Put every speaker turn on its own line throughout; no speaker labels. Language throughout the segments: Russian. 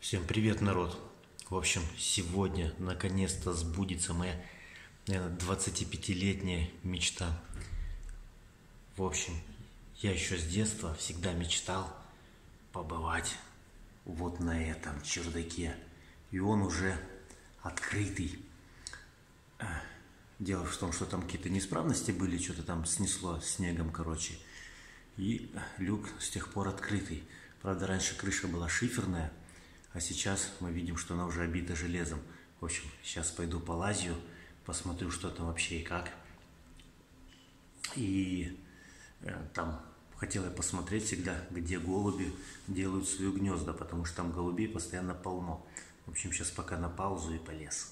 Всем привет, народ! В общем, сегодня наконец-то сбудется моя, наверное, 25-летняя мечта. В общем, я еще с детства всегда мечтал побывать вот на этом чердаке. И он уже открытый. Дело в том, что там какие-то неисправности были, что-то там снесло снегом, короче. И люк с тех пор открытый. Правда, раньше крыша была шиферная, а сейчас мы видим, что она уже обита железом. В общем, сейчас пойду полазю, посмотрю, что там вообще и как. И там хотел я посмотреть всегда, где голуби делают свои гнезда, потому что там голубей постоянно полно. В общем, сейчас пока на паузу и полез.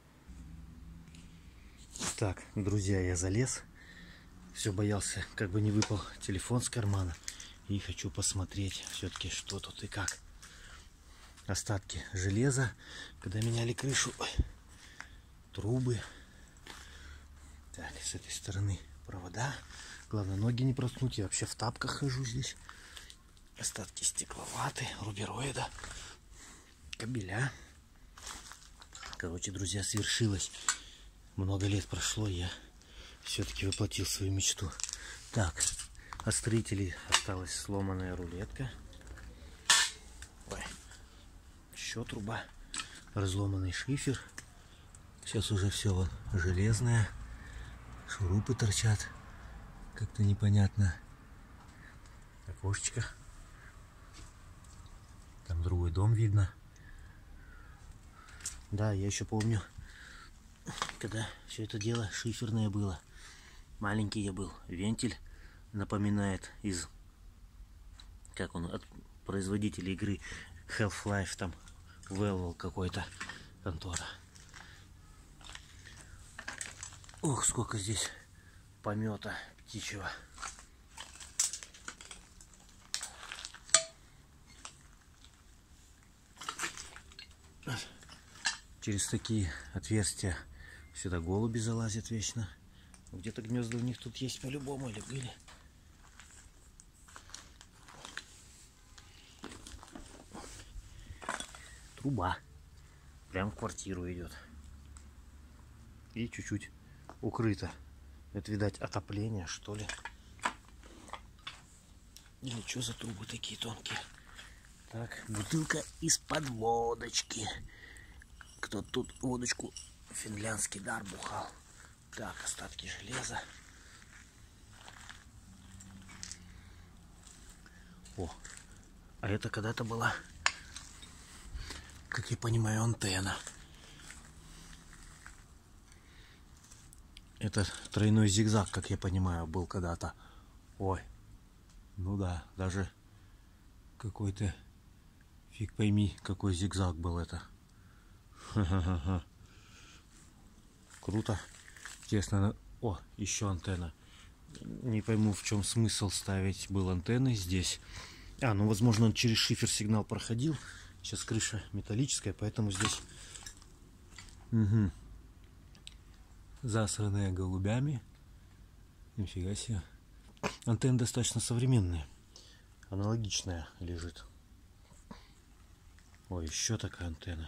Так, друзья, я залез. Все боялся, как бы не выпал телефон с кармана. И хочу посмотреть все-таки, что тут и как. Остатки железа, когда меняли крышу. Трубы. Так, с этой стороны провода. Главное, ноги не проткнуть. Я вообще в тапках хожу здесь. Остатки стекловаты, рубероида, кабеля. Короче, друзья, свершилось. Много лет прошло, я все-таки воплотил свою мечту. Так, от строителей осталась сломанная рулетка. Ой. Еще труба. Разломанный шифер. Сейчас уже все вон железное. Шурупы торчат. Как-то непонятно. Окошечко. Там другой дом видно. Да, я еще помню, когда все это дело шиферное было. Маленький я был. Вентиль напоминает из... Как он? От производителя игры Half-Life. Там Valve какой-то контора. Ох, сколько здесь помета птичьего. Через такие отверстия сюда голуби залазят вечно. Где-то гнезда у них тут есть по-любому или были. Труба. Прям в квартиру идет. И чуть-чуть укрыто. Это, видать, отопление, что ли. Или что за трубы такие тонкие? Так, бутылка из-под водочки. Кто тут водочку финляндский дар бухал. Так, остатки железа. О, а это когда-то была, как я понимаю, антенна. Это тройной зигзаг, как я понимаю, был когда-то. Ой, ну да, даже какой-то, фиг пойми, какой зигзаг был это. Ха-ха-ха. Круто. Интересно. О, еще антенна. Не пойму, в чем смысл ставить был антенны здесь. А, ну, возможно, он через шифер сигнал проходил. Сейчас крыша металлическая, поэтому здесь засранная голубями. Нифига себе. Антенна достаточно современная. Аналогичная лежит. Ой, еще такая антенна.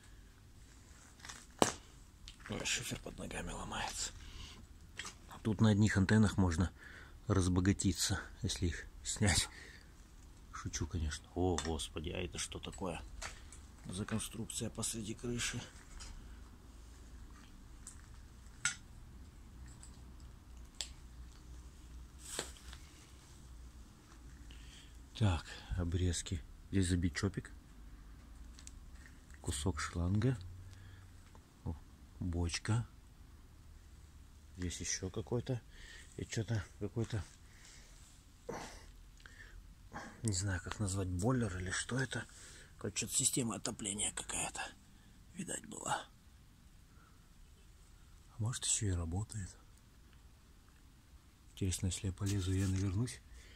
Ой, шифер под ногами ломается. Тут на одних антеннах можно разбогатиться, если их снять. Шучу, конечно. О, господи, а это что такое? За конструкция посреди крыши. Так, обрезки. Здесь забит чопик. Кусок шланга. О, бочка. Здесь еще какой-то. И что-то какой-то... Не знаю, как назвать, бойлер или что это. Короче, система отопления какая-то, видать, была. А может, еще и работает. Интересно, если я полезу, я навернусь.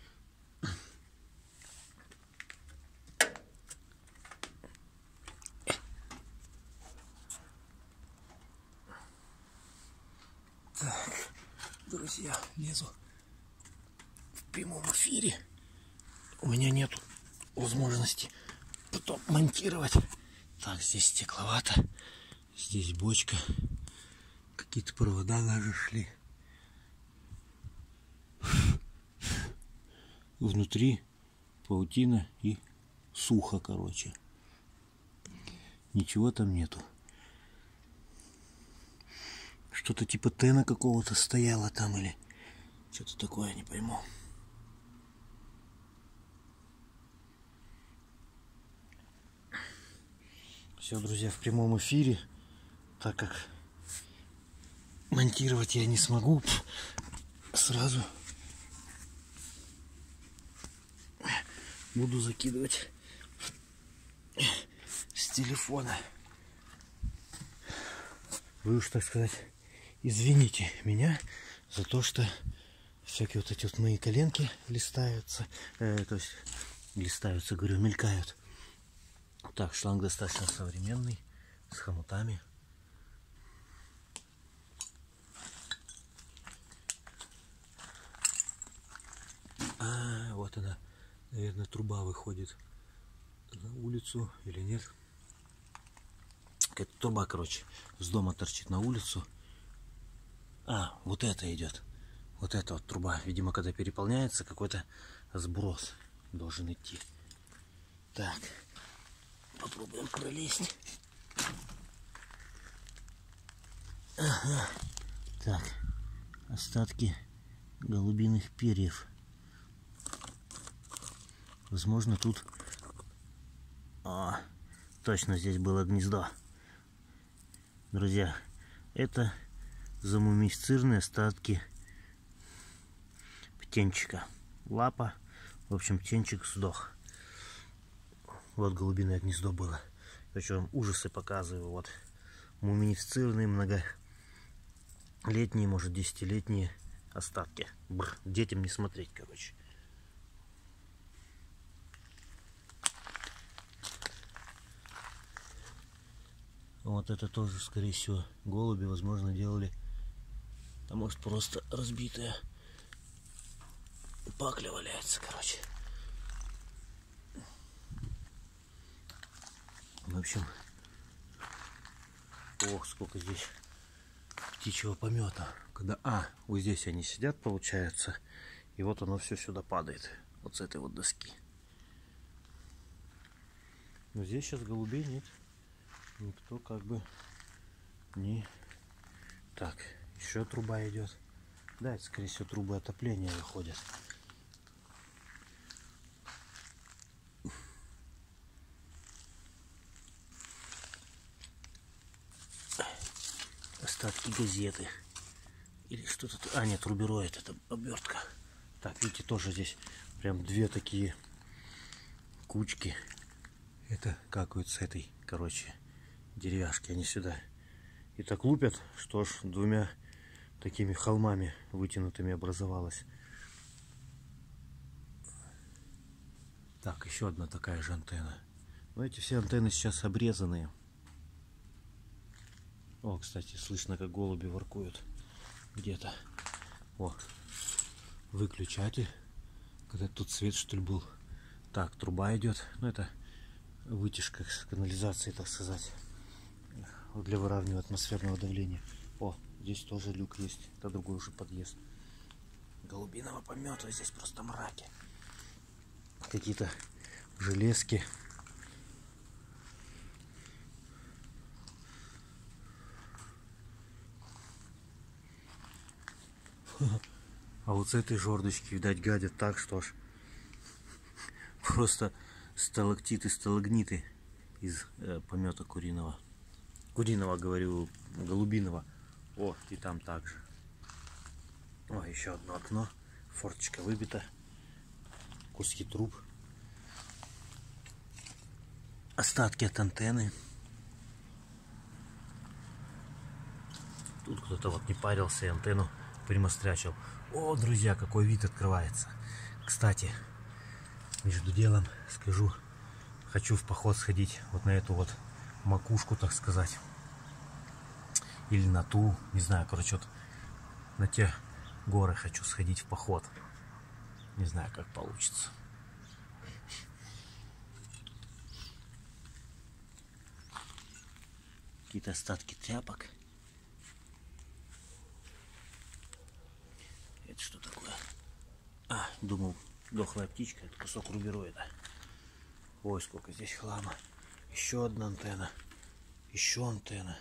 Так, друзья, лезу в прямом эфире. У меня нет возможности потом монтировать. Так, здесь стекловато. Здесь бочка. Какие-то провода даже шли. Внутри паутина и сухо, короче. Ничего там нету. Что-то типа тена какого-то стояло там или что-то такое, не пойму. Все, друзья, в прямом эфире, так как монтировать я не смогу, сразу буду закидывать с телефона. Вы уж, так сказать, извините меня за то, что всякие вот эти вот мои коленки листаются, то есть листаются, говорю, мелькают. Так, шланг достаточно современный, с хомутами. Вот она, наверное, труба выходит на улицу или нет. Какая-то труба, короче, с дома торчит на улицу. Вот это идет. Вот эта вот труба. Видимо, когда переполняется, какой-то сброс должен идти. Так, попробуем пролезть. Ага. Так, остатки голубиных перьев. Возможно, тут... точно здесь было гнездо. Друзья, это замумифицированные остатки птенчика. Лапа. В общем, птенчик сдох. Вот голубиное гнездо было. Причем ужасы показываю. Вот мумифицированные, многолетние, может, 10-летние остатки. Детям не смотреть, короче. Вот это тоже, скорее всего, голуби, возможно, делали. А может, просто разбитая пакля валяется, короче. В общем, ох, сколько здесь птичьего помета. Когда, вот здесь они сидят, получается, и вот оно все сюда падает. Вот с этой вот доски. Но здесь сейчас голубей нет. Никто как бы не... Так, еще труба идет. Да, это, скорее всего, трубы отопления выходят. Остатки газеты. Или что-то... нет, рубероид, это обертка. Так, видите, тоже здесь прям две такие кучки. Это как вот с этой, короче, деревяшки. Они сюда и так лупят, что ж двумя такими холмами вытянутыми образовалось. Так, еще одна такая же антенна. Но эти все антенны сейчас обрезанные. О, кстати, слышно, как голуби воркуют где-то. О, выключатель. Когда тут свет, что ли, был. Так, труба идет. Ну, это вытяжка с канализации, так сказать, для выравнивания атмосферного давления. О, здесь тоже люк есть. Это другой уже подъезд. Голубиного помета. Здесь просто мраки. Какие-то железки. А вот с этой жердочки, видать, гадят так, что ж просто сталактиты, сталагниты из помета куриного. Куриного, говорю, голубиного. О, и там также. О, еще одно окно. Форточка выбита. Куски труб. Остатки от антенны. Тут кто-то вот не парился и антенну примострячил. О, друзья, какой вид открывается. Кстати, между делом скажу, хочу в поход сходить вот на эту вот макушку, так сказать. Или на ту, не знаю, короче, вот на те горы хочу сходить в поход. Не знаю, как получится. какие-то остатки тряпок. Это что такое? А, думал, дохлая птичка. Это кусок рубероида. Ой, сколько здесь хлама. Еще одна антенна. Еще антенна.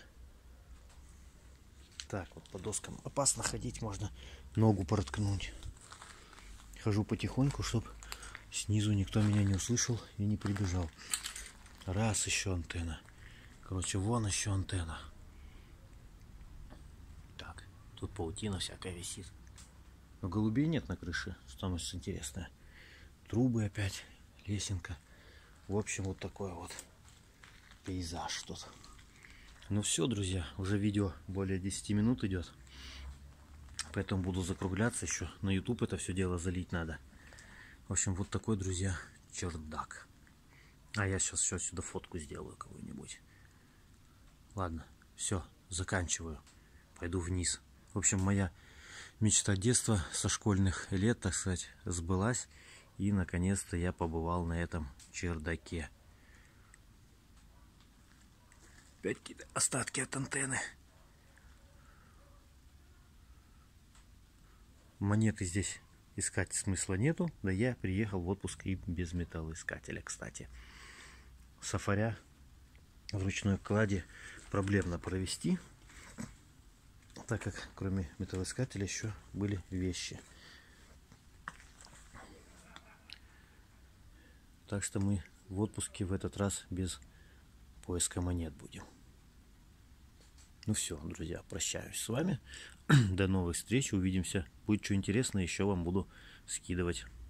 Так, вот по доскам опасно ходить, можно ногу проткнуть. Хожу потихоньку, чтобы снизу никто меня не услышал и не прибежал. Раз, еще антенна. Короче, вон еще антенна. Так, тут паутина всякая висит. Но голубей нет на крыше, что самое интересное. Трубы опять, лесенка. В общем, вот такой вот пейзаж тут. Ну все, друзья, уже видео более 10 минут идет. Поэтому буду закругляться еще. На YouTube это все дело залить надо. В общем, вот такой, друзья, чердак. А я сейчас еще сюда фотку сделаю кого-нибудь. Ладно, все, заканчиваю. Пойду вниз. В общем, моя мечта детства со школьных лет, так сказать, сбылась. И, наконец-то, я побывал на этом чердаке. Опять какие-то остатки от антенны. Монеты здесь искать смысла нету. Да я приехал в отпуск и без металлоискателя, кстати. Сафаря в ручной кладе проблемно провести, так как кроме металлоискателя еще были вещи. Так что мы в отпуске в этот раз без поиска монет будем. Ну все, друзья, прощаюсь с вами. До новых встреч, увидимся. Будет что интересное, еще вам буду скидывать.